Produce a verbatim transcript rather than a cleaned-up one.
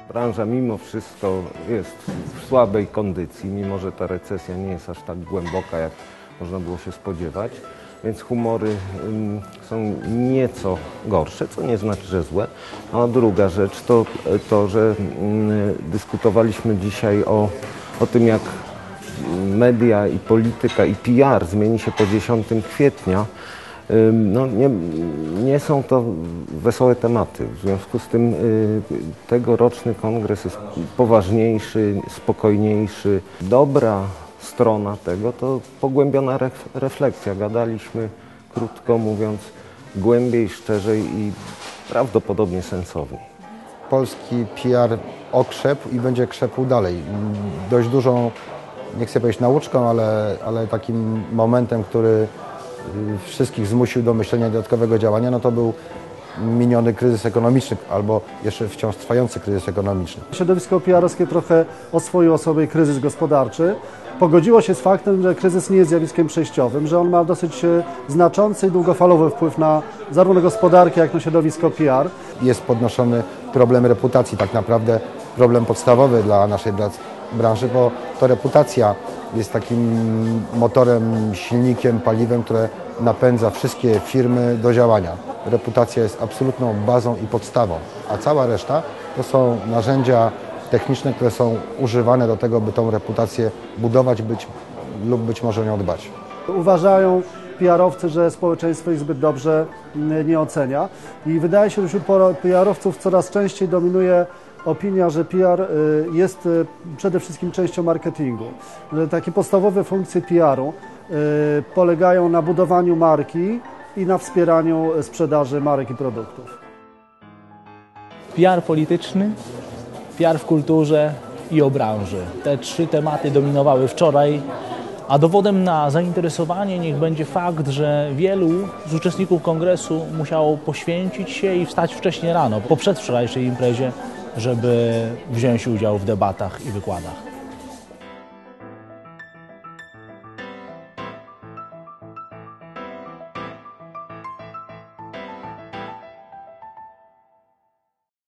Branża mimo wszystko jest w słabej kondycji, mimo że ta recesja nie jest aż tak głęboka, jak można było się spodziewać. Więc humory ym, są nieco gorsze, co nie znaczy, że złe. A druga rzecz to to, że ym, dyskutowaliśmy dzisiaj o, o tym, jak media i polityka i P R zmieni się po dziesiątego kwietnia. Ym, no, nie, nie są to wesołe tematy. W związku z tym y, tegoroczny kongres jest poważniejszy, spokojniejszy. Dobra strona tego to pogłębiona ref, refleksja. Gadaliśmy, krótko mówiąc, głębiej, szczerzej i prawdopodobnie sensowniej. Polski P R okrzepł i będzie krzepł dalej. Dość dużą, nie chcę powiedzieć nauczką, ale, ale takim momentem, który wszystkich zmusił do myślenia dodatkowego działania, no to był miniony kryzys ekonomiczny albo jeszcze wciąż trwający kryzys ekonomiczny. Środowisko P R-owskie trochę oswoiło sobie kryzys gospodarczy. Pogodziło się z faktem, że kryzys nie jest zjawiskiem przejściowym, że on ma dosyć znaczący i długofalowy wpływ na zarówno gospodarkę, jak i na środowisko P R. Jest podnoszony problem reputacji, tak naprawdę problem podstawowy dla naszej branży, bo to reputacja jest takim motorem, silnikiem, paliwem, które napędza wszystkie firmy do działania. Reputacja jest absolutną bazą i podstawą, a cała reszta to są narzędzia techniczne, które są używane do tego, by tą reputację budować być, lub być może nią dbać. Uważają P R-owcy, że społeczeństwo ich zbyt dobrze nie ocenia i wydaje się, że wśród P R-owców coraz częściej dominuje opinia, że P R jest przede wszystkim częścią marketingu. Że takie podstawowe funkcje P R-u polegają na budowaniu marki i na wspieraniu sprzedaży marek i produktów. P R polityczny, P R w kulturze i o branży. Te trzy tematy dominowały wczoraj, a dowodem na zainteresowanie niech będzie fakt, że wielu z uczestników kongresu musiało poświęcić się i wstać wcześnie rano, po przedwczorajszej imprezie, żeby wziąć udział w debatach i wykładach.